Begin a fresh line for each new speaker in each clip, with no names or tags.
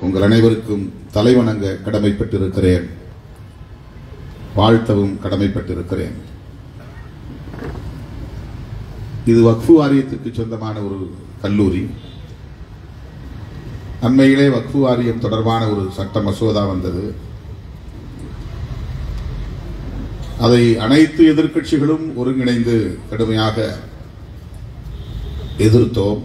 உங்கள் அனைவருக்கும் தலைவணங்க கடமைப்பட்டிருக்கிறேன், வாழ்த்தவும் கடமைப்பட்டிருக்கிறேன். இது வக்ஃபு வாரியத்துக்கு சொந்தமான ஒரு கல்லூரி. அண்மையிலே வக்ஃபு வாரியம் தொடர்பான ஒரு சட்ட மசோதா வந்தது. அதை அனைத்து எதிர்க்கட்சிகளும் ஒருங்கிணைந்து கடுமையாக எதிர்த்தோம்.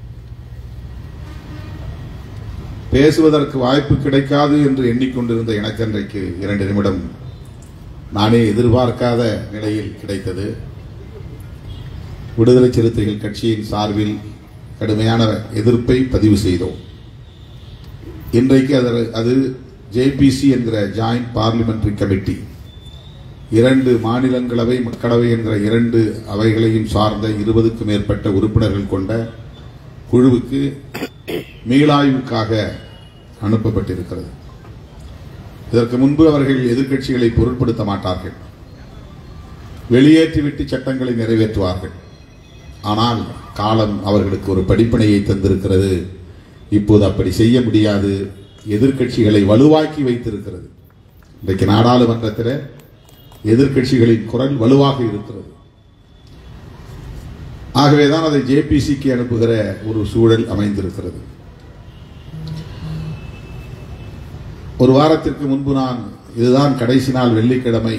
பேசுவதற்கு வாய்ப்பு கிடைக்காது என்று எண்ணிக்கொண்டிருந்த எனக்கு அன்றைக்கு 2 நிமிடம் நானே எதிர்பார்க்காத நிலையில் கிடைத்தது. விடுதலை சிறுத்தைகள் கட்சியின் சார்பில் கடுமையான எதிர்ப்பை பதிவு செய்தோம். இன்றைக்கு அது ஜேபிசி என்கிற ஜாயிண்ட் பார்லிமெண்டரி கமிட்டி, 2 மாநிலங்களவை மக்களவை என்கிற 2 அவைகளையும் சார்ந்த 20க்கும் மேற்பட்ட உறுப்பினர்கள் கொண்ட குழுவுக்கு மீளாய்வுக்காக அனுப்பப்பட்டிருக்கிறது. இதற்கு முன்பு அவர்கள் எதிர்க்கட்சிகளை பொருட்படுத்த மாட்டார்கள், வெளியேற்றிவிட்டு சட்டங்களை நிறைவேற்றுவார்கள். ஆனால் காலம் அவர்களுக்கு ஒரு படிப்பினையை தந்திருக்கிறது. இப்போது அப்படி செய்ய முடியாது. எதிர்க்கட்சிகளை வலுவாக்கி வைத்திருக்கிறது. இன்றைக்கு நாடாளுமன்றத்தில் எதிர்க்கட்சிகளின் குரல் வலுவாக இருக்கிறது. ஆகவேதான் அதை ஜேபிசிக்கு அனுப்புகிற ஒரு சூழல் அமைந்திருக்கிறது. ஒரு வாரத்திற்கு முன்பு நான் இதுதான் கடைசி நாள் வெள்ளிக்கிழமை,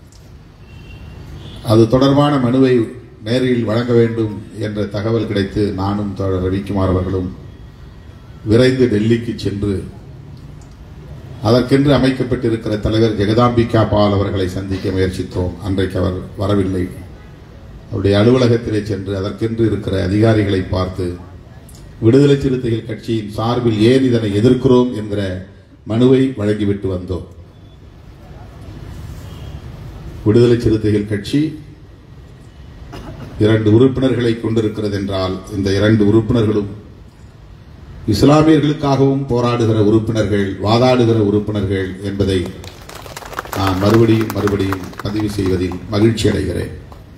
அது தொடர்பான மனுவை நேரில் வழங்க வேண்டும் என்ற தகவல் கிடைத்து நானும் தோழர் ரவிக்குமார் அவர்களும் விரைந்து டெல்லிக்கு சென்று அதற்கென்று அமைக்கப்பட்டிருக்கிற தலைவர் ஜெகதாம்பிகா பால் அவர்களை சந்திக்க முயற்சித்தோம். அன்றைக்கு அவர் வரவில்லை. அவருடைய அலுவலகத்திலே சென்று அதற்கென்று இருக்கிற அதிகாரிகளை பார்த்து விடுதலை சிறுத்தைகள் கட்சியின் சார்பில் ஏன் இதனை எதிர்க்கிறோம் என்கிற மனுவை வழங்கிவிட்டு வந்தோம். விடுதலை சிறுத்தைகள் கட்சி 2 உறுப்பினர்களை கொண்டிருக்கிறது என்றால் இந்த 2 உறுப்பினர்களும் இஸ்லாமியர்களுக்காகவும் போராடுகிற உறுப்பினர்கள், வாதாடுகிற உறுப்பினர்கள் என்பதை நான் மறுபடியும் பதிவு செய்வதில் மகிழ்ச்சி அடைகிறேன்.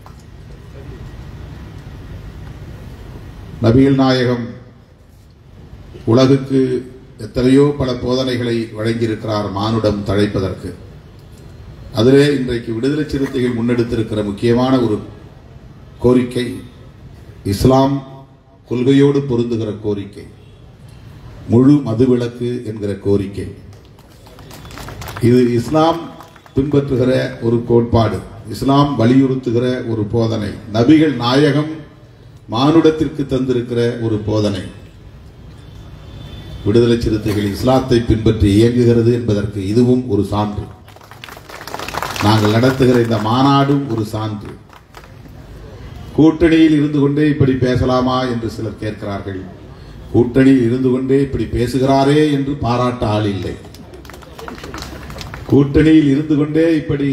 நபிகள் நாயகம் உலகுக்கு எத்தனையோ பல போதனைகளை வழங்கியிருக்கிறார் மானுடம் தழைப்பதற்கு. அதிலே இன்றைக்கு விடுதலை சிறுத்தைகள் முன்னெடுத்திருக்கிற முக்கியமான ஒரு கோரிக்கை இஸ்லாம் கொள்கையோடு பொருந்துகிற கோரிக்கை, முழு மதுவிலக்கு என்கிற கோரிக்கை. இது இஸ்லாம் பின்பற்றுகிற ஒரு கோட்பாடு, இஸ்லாம் வலியுறுத்துகிற ஒரு போதனை, நபிகள் நாயகம் மானுடத்திற்கு தந்திருக்கிற ஒரு போதனை. விடுதலை சிறுத்தைகள் இஸ்லாத்தை பின்பற்றி இயங்குகிறது என்பதற்கு இதுவும் ஒரு சான்று. நாங்கள் நடத்துகிற இந்த மாநாடும் ஒரு சான்று. கூட்டணியில் இருந்து கொண்டே இப்படி பேசலாமா என்று சிலர் கேட்கிறார்கள். கூட்டணியில் இருந்து கொண்டே இப்படி பேசுகிறாரே என்று பாராட்ட ஆள் இல்லை. கூட்டணியில் இருந்து கொண்டே இப்படி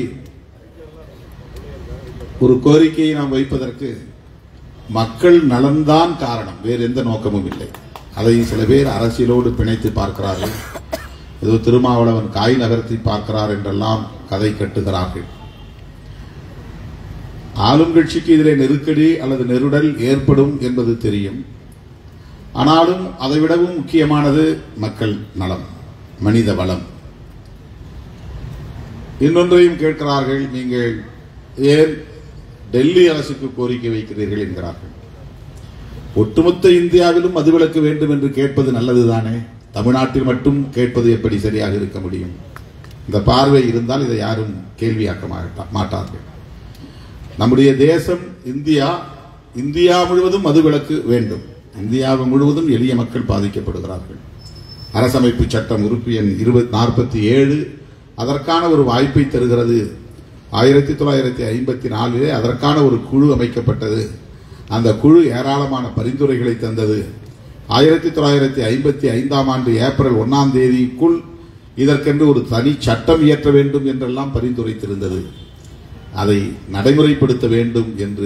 ஒரு கோரிக்கையை நாம் வைப்பதற்கு மக்கள் நலன்தான் காரணம், வேறு எந்த நோக்கமும் இல்லை. அதை சில பேர் அரசியலோடு பிணைத்து பார்க்கிறார்கள். ஏதோ திருமாவளவன் காய் நகர்த்தி பார்க்கிறார் என்றெல்லாம் கதை கட்டுகிறார்கள். ஆளும் கட்சிக்கு இதிலே நெருக்கடி அல்லது நெருடல் ஏற்படும் என்பது தெரியும். ஆனாலும் அதைவிடவும் முக்கியமானது மக்கள் நலம், மனித வளம். இன்னொன்றையும் கேட்கிறார்கள், நீங்கள் ஏன் டெல்லி அரசுக்கு கோரிக்கை வைக்கிறீர்கள் என்கிறார்கள். ஒட்டுமொத்த இந்தியாவிலும் மதுவிலக்கு வேண்டும் என்று கேட்பது நல்லதுதானே, தமிழ்நாட்டில் மட்டும் கேட்பது எப்படி சரியாக இருக்க முடியும்? இந்த பார்வை இருந்தால் இதை யாரும் கேள்வியாக்க மாட்டார்கள். நம்முடைய தேசம் இந்தியா முழுவதும் மதுவிலக்கு வேண்டும். இந்தியாவு முழுவதும் எளிய மக்கள் பாதிக்கப்படுகிறார்கள். அரசமைப்பு சட்டம் உறுப்பு எண் 47 அதற்கான ஒரு வாய்ப்பை தருகிறது. 1954 அதற்கான ஒரு குழு அமைக்கப்பட்டது. அந்த குழு ஏராளமான பரிந்துரைகளை தந்தது. 1955ஆம் ஆண்டு ஏப்ரல் 1ஆம் தேதிக்குள் இதற்கென்று ஒரு தனி சட்டம் இயற்ற வேண்டும் என்றெல்லாம் பரிந்துரைத்திருந்தது. அதை நடைமுறைப்படுத்த வேண்டும் என்று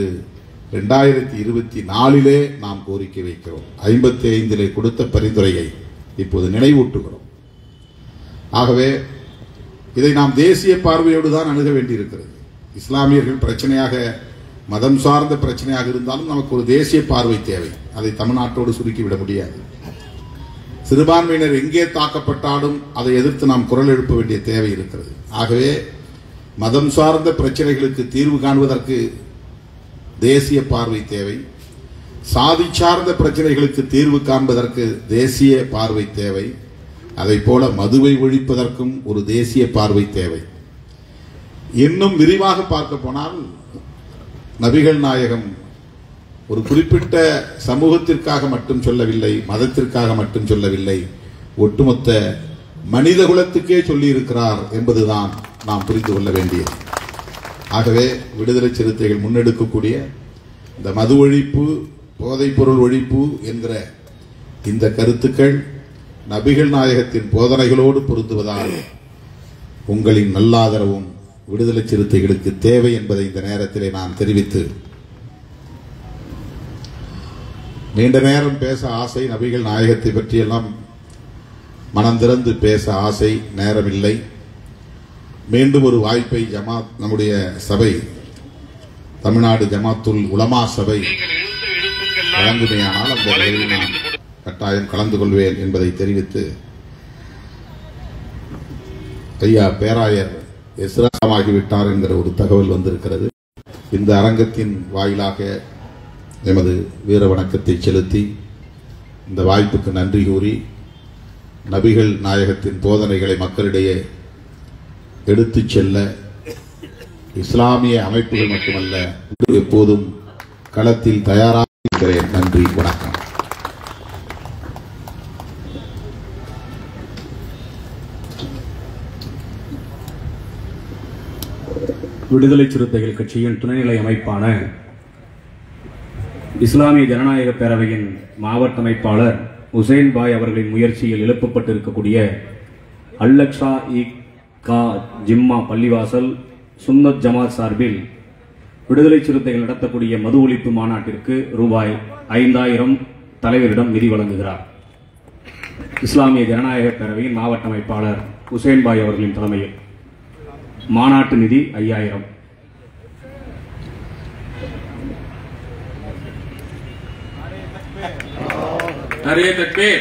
2024 நாம் கோரிக்கை வைக்கிறோம். 55 கொடுத்த பரிந்துரையை இப்போது நினைவூட்டுகிறோம். ஆகவே இதை நாம் தேசிய பார்வையோடு தான் அணுக வேண்டியிருக்கிறது. இஸ்லாமியர்கள் பிரச்சனையாக, மதம் சார்ந்த பிரச்சனையாக இருந்தாலும் நமக்கு ஒரு தேசிய பார்வை தேவை. அதை தமிழ்நாட்டோடு சுருக்கிவிட முடியாது. சிறுபான்மையினர் எங்கே தாக்கப்பட்டாலும் அதை எதிர்த்து நாம் குரல் எழுப்ப வேண்டிய தேவை இருக்கிறது. ஆகவே மதம் சார்ந்த பிரச்சனைகளுக்கு தீர்வு காண்பதற்கு தேசிய பார்வை தேவை, சாதி சார்ந்த பிரச்சனைகளுக்கு தீர்வு காண்பதற்கு தேசிய பார்வை தேவை, அதை போல மதுவை ஒழிப்பதற்கும் ஒரு தேசிய பார்வை தேவை. இன்னும் விரிவாக பார்க்க போனால் நபிகள் நாயகம் ஒரு குறிப்பிட்ட சமூகத்திற்காக மட்டும் சொல்லவில்லை, மதத்திற்காக மட்டும் சொல்லவில்லை, ஒட்டுமொத்த மனித குலத்துக்கே சொல்லி இருக்கிறார் என்பதுதான் நாம் புரிந்து கொள்ள வேண்டியது. ஆகவே விடுதலை சிறுத்தைகள் முன்னெடுக்கக்கூடிய இந்த மது ஒழிப்பு, போதைப் பொருள் ஒழிப்பு என்கிற இந்த கருத்துக்கள் நபிகள் நாயகத்தின் போதனைகளோடு பொருந்துவதால் உங்களின் நல்லாதரவும் விடுதலை சிறுத்தைகளுக்கு தேவை என்பதை இந்த நேரத்திலே நான் தெரிவித்து, நீண்ட நேரம் பேச ஆசை, நபிகள் நாயகத்தை பற்றியெல்லாம் மனம் திறந்து பேச ஆசை, நேரமில்லை. மீண்டும் ஒரு வாய்ப்பை நம்முடைய சபை, தமிழ்நாடு ஜமாத்துல் உலமா சபை வழங்குமையானால் அந்த நிகழ்வில் நான் கட்டாயம் கலந்து கொள்வேன் என்பதை தெரிவித்து, ஐயா பேராயர் எஸ்ராமாகிவிட்டார் என்கிற ஒரு தகவல் வந்திருக்கிறது. இந்த அரங்கத்தின் வாயிலாக எமது வீர வணக்கத்தை செலுத்தி இந்த வாய்ப்புக்கு நன்றி கூறி, நபிகள் நாயகத்தின் போதனைகளை மக்களிடையே எடுத்துச் செல்ல இஸ்லாமிய அமைப்புகள் மட்டுமல்ல எப்போதும் களத்தில் தயாராக இருக்கிறேன். நன்றி, வணக்கம்.
விடுதலை சிறுத்தைகள் கட்சியின் துணைநிலை அமைப்பான இஸ்லாமிய ஜனநாயக பேரவையின் மாவட்ட அமைப்பாளர் உசேன் பாய் அவர்களின் முயற்சியில் எழுப்பப்பட்டிருக்கக்கூடிய அல்-அக்ஸா இ-கா ஜிம்மா பள்ளிவாசல் சுன்னத் ஜமாத் சார்பில் விடுதலை சிறுத்தைகள் நடத்தக்கூடிய மது ஒழிப்பு மாநாட்டிற்கு ரூபாய் 5000 தலைவரிடம் நிதி வழங்குகிறார். இஸ்லாமிய ஜனநாயக பேரவையின் மாவட்ட அமைப்பாளர் உசேன் பாய் அவர்களின் தலைமையில் மாநாட்டு நிதி 5000.
नारे तकबीर।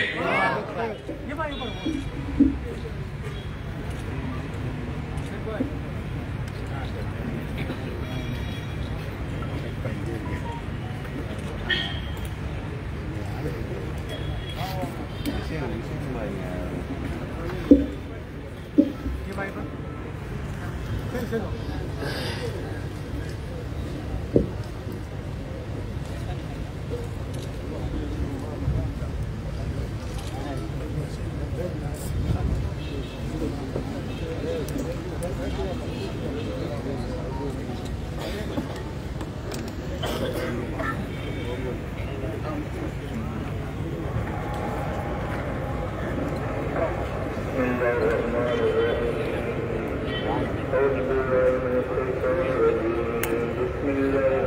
بسم الله